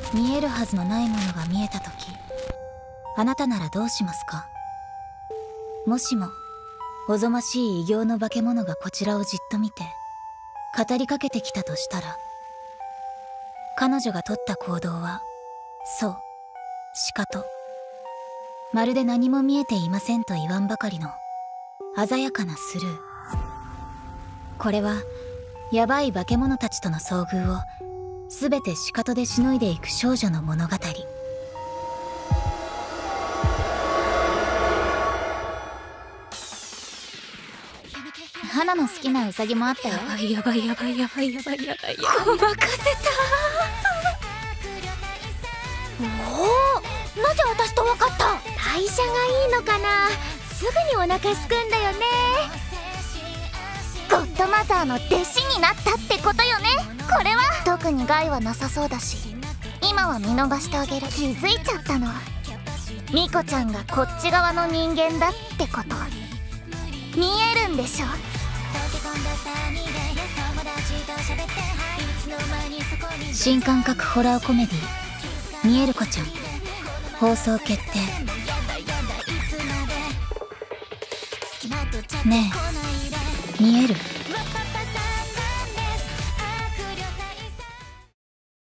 見えるはずのないものが見えた時、あなたならどうしますか？もしもおぞましい異形の化け物がこちらをじっと見て語りかけてきたとしたら、彼女が取った行動は、そう、しかとまるで何も見えていませんと言わんばかりの鮮やかなスルー。これはヤバい化け物たちとの遭遇を全てしかとでしのいでいく少女の物語。花の好きなウサギもあったよ。やばいやばいやばいやばいやばいやばい。ごまかせた。おお、なぜ私と分かった？ 代謝がいいのかな。すぐにお腹すくんだよね。ゴッドマザーの弟子になったってことよね。これは特に害はなさそうだし、今は見逃してあげる。気づいちゃったの。ミコちゃんがこっち側の人間だってこと、見えるんでしょ。 新感覚ホラーコメディ見える子ちゃん放送決定。ねえ、見える？